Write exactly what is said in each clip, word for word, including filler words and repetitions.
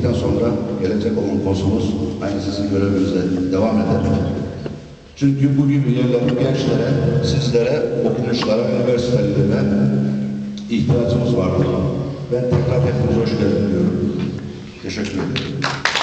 bittikten sonra gelecek olan konsumuz aynı sizin görevinizde devam eder. Çünkü bu gibi yerlerin gençlere, sizlere, okumuşlara, üniversitelere ihtiyacımız vardır. Ben tekrar hepinize hoş geldin diyorum. Teşekkür ederim.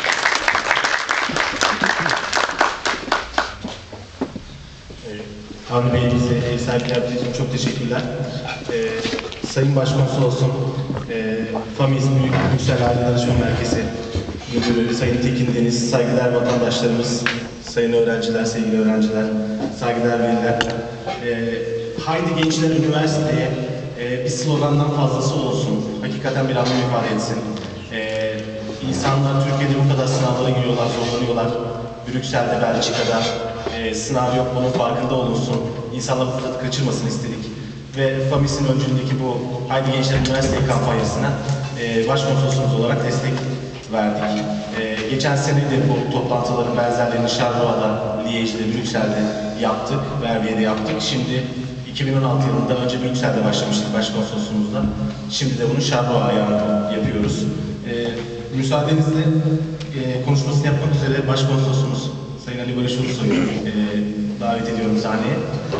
Avni Bey bize ev sahipliği yaptığı için çok teşekkürler. Ee, Sayın Başkonsolosum, e, FAMİS Büyük Brüksel Aile Danışma Merkezi Müdürü Sayın Tekin Deniz, saygıdeğer vatandaşlarımız, sayın öğrenciler, sevgili öğrenciler, saygıdeğer veliler. Ee, Haydi Gençler Üniversiteye e, bir slogandan fazlası olsun, hakikaten bir anlam ifade etsin. Ee, insanlar Türkiye'de bu kadar sınavlara giriyorlar, zorlanıyorlar. Brüksel'de, Belçika'da e, sınav yok, bunun farkında olunsun. İnsanlar bu fırsatı kaçırmasın istedik. Ve FAMİS'in öncülüğündeki bu Haydi Gençler Üniversitesi kampanyasına e, başkonsolosumuz olarak destek verdik. E, geçen sene de bu toplantıların benzerlerini Charleroi, Liège'de, Brüksel'de yaptık, Verviye'de yaptık. Şimdi iki bin on altı yılında önce Brüksel'de başlamıştık başkonsolosumuzla. Şimdi de bunu Charleroi ayağında yapıyoruz. E, müsaadenizle e, konuşmasını yapmak üzere başkonsolosumuz Sayın Ali Barış Ulusoy'u e, davet ediyorum sahneye.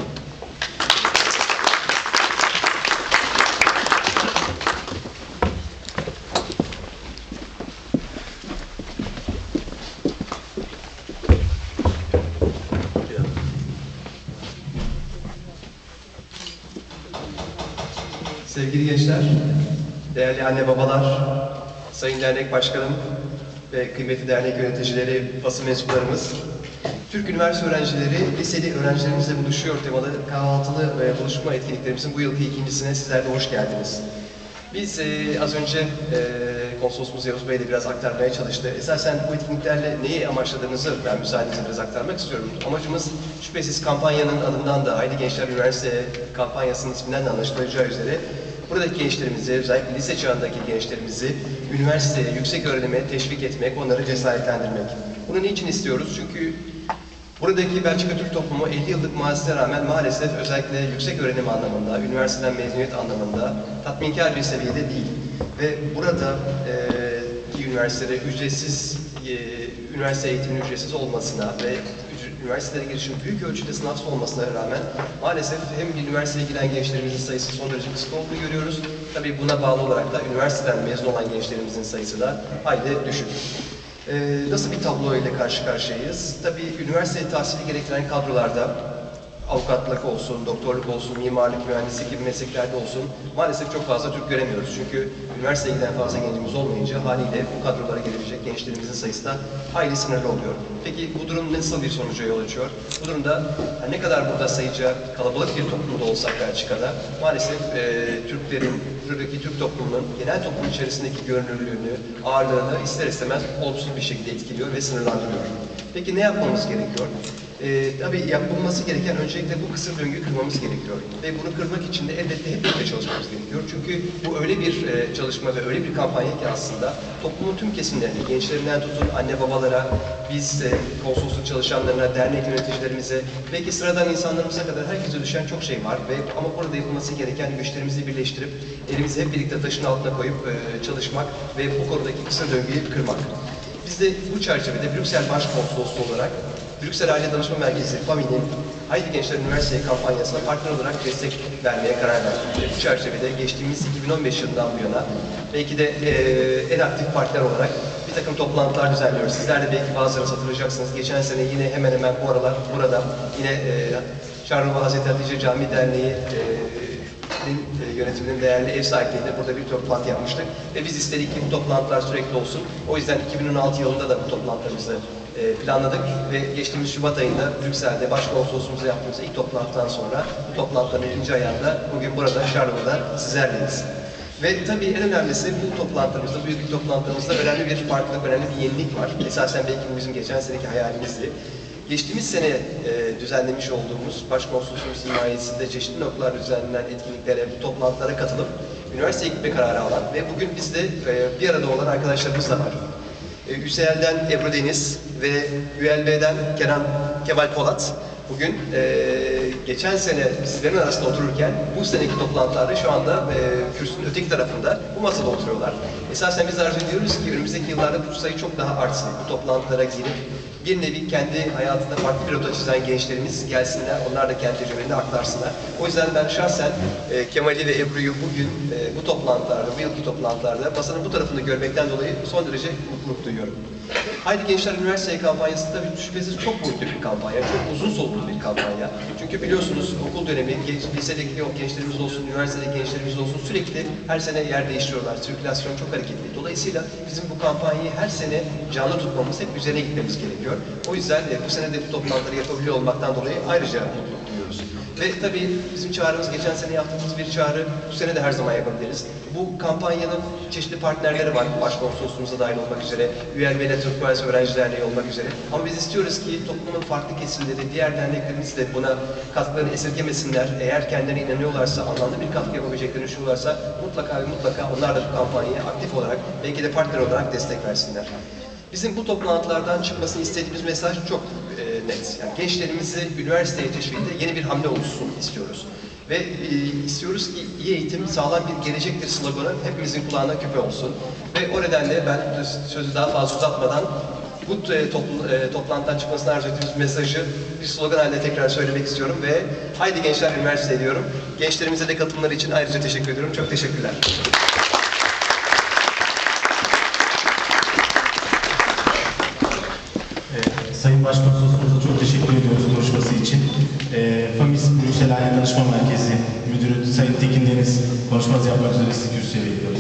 Sevgili gençler, değerli anne babalar, sayın dernek başkanım ve kıymetli dernek yöneticileri, basın mensuplarımız, Türk üniversite öğrencileri, liseli öğrencilerimizle buluşuyor temalı kahvaltılı ve buluşma etkinliklerimizin bu yılki ikincisine sizler de hoş geldiniz. Biz e, az önce e, konsolosumuz Yavuz Bey de biraz aktarmaya çalıştı. Esasen bu etkinliklerle neyi amaçladığınızı ben müsaadenizle biraz aktarmak istiyorum. Amacımız şüphesiz kampanyanın adından da Haydi Gençler Üniversite kampanyasının isminden de anlaşılacağı üzere buradaki gençlerimizi, özellikle lise çağındaki gençlerimizi üniversiteye, yüksek öğrenime teşvik etmek, onları cesaretlendirmek. Bunu niçin istiyoruz? Çünkü buradaki Belçika Türk toplumu elli yıllık mazisine rağmen maalesef özellikle yüksek öğrenim anlamında, üniversiteden mezuniyet anlamında tatminkar bir seviyede değil. Ve burada e, üniversitede ücretsiz, e, üniversite eğitiminin ücretsiz olmasına ve üniversitelere girişin büyük ölçüde sınavsız olmasına rağmen maalesef hem üniversiteye giren gençlerimizin sayısı son derece kısıtlı olduğunu görüyoruz. Tabii buna bağlı olarak da üniversiteden mezun olan gençlerimizin sayısı da hayli düşük. Ee, nasıl bir tablo ile karşı karşıyayız? Tabii üniversite tahsili gerektiren kadrolarda avukatlık olsun, doktorluk olsun, mimarlık, mühendislik gibi mesleklerde olsun maalesef çok fazla Türk göremiyoruz. Çünkü üniversiteye giden fazla gencimiz olmayınca haliyle bu kadrolara gelebilecek gençlerimizin sayısı da hayli sınırlı oluyor. Peki bu durum nasıl bir sonuca yol açıyor? Bu durumda ne kadar burada sayıca kalabalık bir toplumda olsak Belçika'da maalesef e, Türklerin, buradaki Türk toplumunun genel toplum içerisindeki görünürlüğünü, ağırlığını ister istemez olumsuz bir şekilde etkiliyor ve sınırlandırıyor. Peki ne yapmamız gerekiyor? Ee, tabii yapılması gereken öncelikle bu kısır döngüyü kırmamız gerekiyor. Ve bunu kırmak için de elbette hep birlikte çalışmamız gerekiyor. Çünkü bu öyle bir e, çalışma ve öyle bir kampanya ki aslında toplumun tüm kesimlerine, gençlerinden tutun anne babalara, biz e, konsolosluk çalışanlarına, dernek yöneticilerimize, belki sıradan insanlarımıza kadar herkese düşen çok şey var. Ve ama burada yapılması gereken güçlerimizi birleştirip elimizi hep birlikte taşın altına koyup e, çalışmak ve bu konudaki kısır döngüyü kırmak. Biz de bu çerçevede Brüksel Başkonsolosluğu olarak Brüksel Aile Danışma Merkezi FAMİ'nin Haydi Gençler Üniversitesi kampanyasına partner olarak destek vermeye karar verdik. Bu çerçevede geçtiğimiz iki bin on beş yılından bu yana belki de e, en aktif partner olarak bir takım toplantılar düzenliyoruz. Sizler de belki bazılarınız hatırlayacaksınız. Geçen sene yine hemen hemen bu aralar burada yine e, Charleroi Hazreti Hatice Camii Derneği e, yönetiminin değerli ev sahipliğinde burada bir toplantı yapmıştık. Ve biz istedik ki bu toplantılar sürekli olsun. O yüzden iki bin on altı yılında da bu toplantılarımızı planladık ve geçtiğimiz Şubat ayında Brüksel'de başkonsolosluğumuzla yaptığımız ilk toplantıdan sonra bu toplantıların ikinci ayağında bugün burada Charleroi'da sizlerleyiz. Ve tabii en önemlisi bu toplantılarımızda, bu büyük toplantılarımızda önemli bir farklılık, önemli bir yenilik var. Esasen belki bu bizim geçen seneki hayalimizdi. Geçtiğimiz sene e, düzenlemiş olduğumuz başkonsolosluğumuz himayesinde çeşitli noktalar düzenlenen etkinliklere, bu toplantılara katılıp üniversiteye gitme kararı alan ve bugün bizde e, bir arada olan arkadaşlarımız da var. E, Ü S L'den Ebru Deniz ve Ü L B'den Kenan Kemal Polat bugün e, geçen sene sizlerin arasında otururken bu seneki toplantılarda şu anda e, kürsünün öteki tarafında bu masada oturuyorlar. Esasen biz arzu ediyoruz ki önümüzdeki yıllarda bu sayı çok daha artsın. Bu toplantılara girip bir nevi kendi hayatında farklı bir rota çizen gençlerimiz gelsinler, onlar da kendi tecrübelerini aklarsınlar. O yüzden ben şahsen e, Kemal'i ve Ebru'yu bugün e, bu toplantılarda, bu yılki toplantılarda masanın bu tarafını görmekten dolayı son derece mutluluk duyuyorum. Haydi Gençler Üniversiteye kampanyası tabii şüphesiz çok boyutlu bir kampanya, çok uzun soluklu bir kampanya. Çünkü biliyorsunuz okul dönemi, genç, lisedeki gençlerimiz olsun, üniversitedeki gençlerimiz olsun sürekli her sene yer değiştiriyorlar. Sirkülasyon çok hareketli. Dolayısıyla bizim bu kampanyayı her sene canlı tutmamız, hep üzerine gitmemiz gerekiyor. O yüzden e, bu sene de bu toplantıları yapabiliyor olmaktan dolayı ayrıca mutluluk duyuyoruz. Ve tabii bizim çağrımız, geçen sene yaptığımız bir çağrı, bu sene de her zaman yapabiliriz. Bu kampanyanın çeşitli partnerleri var, başkonsolosluğumuza dahil olmak üzere, U L B ile Türk Üniversitesi Öğrenci Derneği olmak üzere. Ama biz istiyoruz ki toplumun farklı kesimleri, diğer derneklerimiz de buna katkılarını esirgemesinler. Eğer kendilerine inanıyorlarsa, anlamlı bir katkı yapabileceklerini düşünüyorlarsa mutlaka ve mutlaka onlar da bu kampanyaya aktif olarak, belki de partner olarak destek versinler. Bizim bu toplantılardan çıkmasını istediğimiz mesaj çok e, net. Yani gençlerimizi üniversiteye teşvikte yeni bir hamle oluşsun istiyoruz. Ve e, istiyoruz ki iyi eğitim sağlam bir gelecektir sloganı hepimizin kulağına küpe olsun. Ve o nedenle ben sözü daha fazla uzatmadan bu e, topl e, toplantıdan çıkmasını arzu ettiğimiz mesajı bir slogan haline tekrar söylemek istiyorum ve haydi Gençler Üniversite diyorum. Gençlerimize de katılımları için ayrıca teşekkür ediyorum. Çok teşekkürler. Sayın Başkonsolosumuza çok teşekkür ediyoruz konuşması için. E, FAMİS Brüksel Aile Danışma Merkezi Müdürü Sayın Tekin Deniz konuşmanızı yapmak üzere sizi kürsüye bekliyoruz.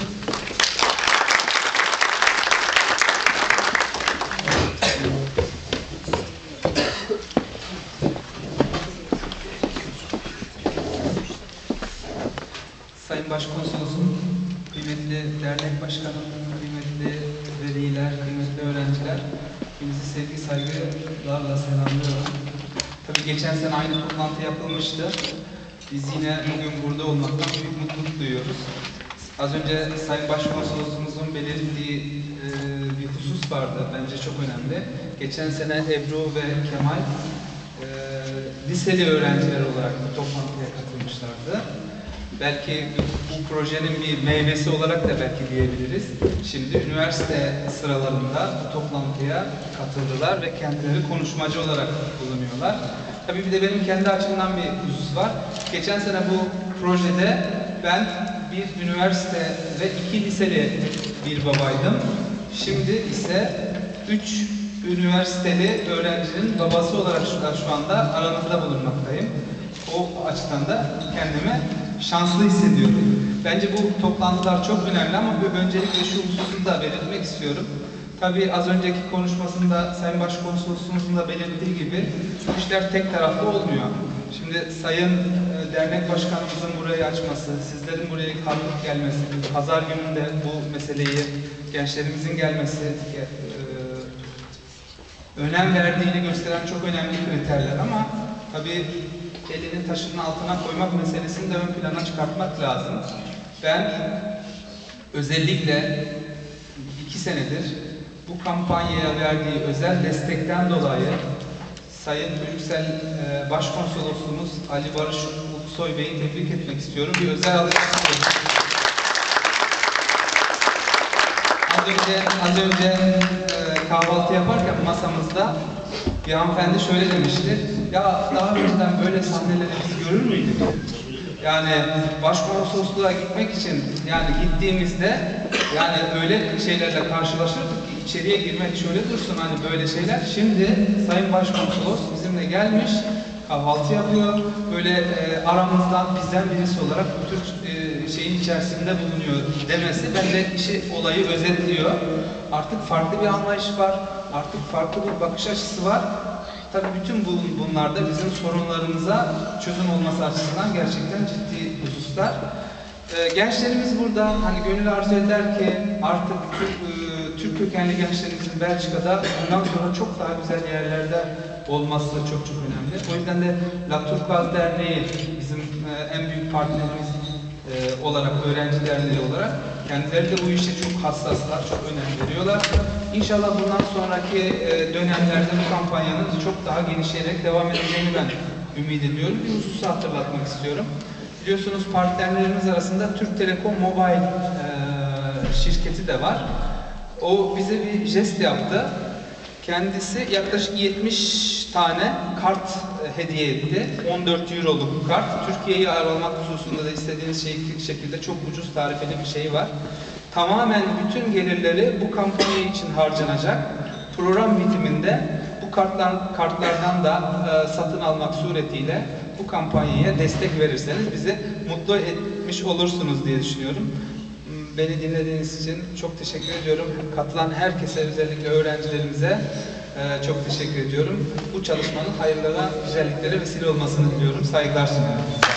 Sayın Başkonsolosum, kıymetli dernek başkanım, kıymetli veliler, kıymetli öğrenciler, hepinizi sevgi saygılarla selamlıyorum. Tabii geçen sene aynı toplantı yapılmıştı. Biz yine bugün burada olmaktan büyük mutluluk duyuyoruz. Az önce Sayın Başkonsolosumuzun belirttiği e, bir husus vardı, bence çok önemli. Geçen sene Ebru ve Kemal e, liseli öğrenciler olarak bu toplantıya katılmışlardı. Belki bu projenin bir meyvesi olarak da belki diyebiliriz. Şimdi üniversite sıralarında bu toplantıya katıldılar ve kendileri konuşmacı olarak bulunuyorlar. Tabii bir de benim kendi açımdan bir husus var. Geçen sene bu projede ben bir üniversite ve iki liseli bir babaydım. Şimdi ise üç üniversiteli öğrencinin babası olarak şu anda aranızda bulunmaktayım. O açıdan da kendimi şanslı hissediyorum. Bence bu toplantılar çok önemli ama bir öncelikle şu hususu da belirtmek istiyorum. Tabii az önceki konuşmasında Sayın Başkonsolosumuzun da belirttiği gibi bu işler tek taraflı olmuyor. Şimdi Sayın e, Dernek Başkanımızın burayı açması, sizlerin buraya kalkıp gelmesi, pazar gününde bu meseleyi gençlerimizin gelmesi e, önem verdiğini gösteren çok önemli kriterler ama tabii elini taşın altına koymak meselesini de ön plana çıkartmak lazım. Ben özellikle iki senedir bu kampanyaya verdiği özel destekten dolayı Sayın Brüksel e, Başkonsolosumuz Ali Barış Ulusoy Bey'i tebrik etmek istiyorum. Bir özel alkış istiyorum. Az önce, az önce e, kahvaltı yaparken masamızda bir hanımefendi şöyle demişti. Ya daha önceden böyle sahneleri biz görür müydük? Yani başkonsolosluğa gitmek için yani gittiğimizde yani öyle şeylerle karşılaşırdık ki içeriye girmek şöyle dursun hani böyle şeyler. Şimdi Sayın Başkonsolos bizimle gelmiş, kahvaltı yapıyor. Böyle e, aramızdan bizden birisi olarak bu tür e, şeyin içerisinde bulunuyor demesi bence işi olayı özetliyor. Artık farklı bir anlayış var. Artık farklı bir bakış açısı var. Tabii bütün bu, bunlar da bizim sorunlarımıza çözüm olması açısından gerçekten ciddi hususlar. Ee, gençlerimiz burada hani gönül arzu eder ki artık Türk, e, Türk kökenli gençlerimizin Belçika'da bundan sonra çok daha güzel yerlerde olması çok çok önemli. O yüzden de La Turkuaz Derneği bizim e, en büyük partnerimiz e, olarak, öğrenci derneği olarak kendileri de bu işe çok hassaslar, çok önem veriyorlar. İnşallah bundan sonraki e, dönemlerde bu kampanyanın çok daha genişleyerek devam edeceğini ben ümit ediyorum. Bir hususu hatırlatmak istiyorum. Biliyorsunuz partnerlerimiz arasında Türk Telekom Mobile e, şirketi de var. O bize bir jest yaptı. Kendisi yaklaşık yetmiş tane kart e, hediye etti. on dört euroluk kart. Türkiye'yi ağırlamak hususunda da istediğiniz şey, şekilde çok ucuz tarifeli bir şey var. Tamamen bütün gelirleri bu kampanya için harcanacak. Program bitiminde bu kartlar, kartlardan da e, satın almak suretiyle bu kampanyaya destek verirseniz bizi mutlu etmiş olursunuz diye düşünüyorum. Beni dinlediğiniz için çok teşekkür ediyorum. Katılan herkese, özellikle öğrencilerimize e, çok teşekkür ediyorum. Bu çalışmanın hayırlara, güzelliklere vesile olmasını diliyorum. Saygılar sunuyorum.